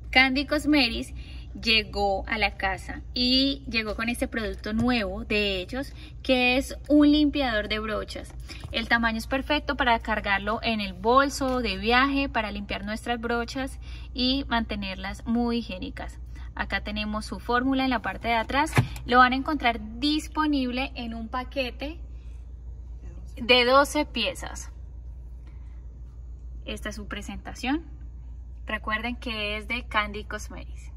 Candy Cosmetics llegó a la casa y llegó con este producto nuevo de ellos, que es un limpiador de brochas. El tamaño es perfecto para cargarlo en el bolso de viaje, para limpiar nuestras brochas y mantenerlas muy higiénicas. Acá tenemos su fórmula en la parte de atrás. Lo van a encontrar disponible en un paquete de 12 piezas. Esta es su presentación. Recuerden que es de Candy Cosmetics.